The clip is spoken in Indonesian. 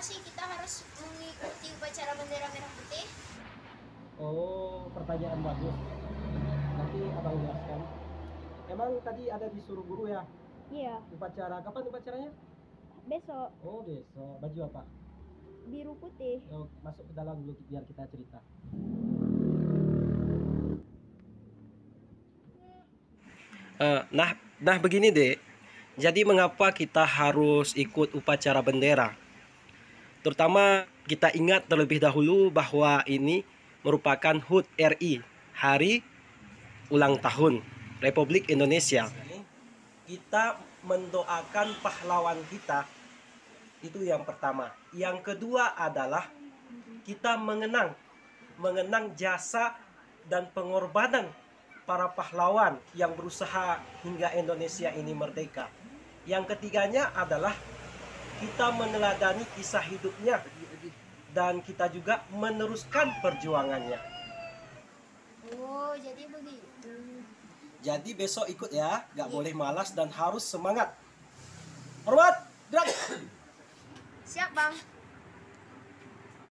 sih kita harus mengikuti upacara bendera merah putih? Oh, pertanyaan bagus. Nanti abang jelaskan. Emang tadi ada disuruh guru ya? Iya, Upacara kapan upacaranya? besok Oh besok. Baju apa? biru putih. Oh, masuk ke dalam dulu biar kita cerita. Nah begini deh. Jadi mengapa kita harus ikut upacara bendera? Terutama kita ingat terlebih dahulu bahwa ini merupakan HUT RI, Hari Ulang Tahun Republik Indonesia. Kita mendoakan pahlawan kita, itu yang pertama. Yang kedua adalah kita mengenang jasa dan pengorbanan para pahlawan yang berusaha hingga Indonesia ini merdeka. Yang ketiganya adalah kita meneladani kisah hidupnya dan kita juga meneruskan perjuangannya. Oh, jadi begitu. Jadi besok ikut ya, gak boleh malas dan harus semangat. Hormat, gerak! Siap, Bang.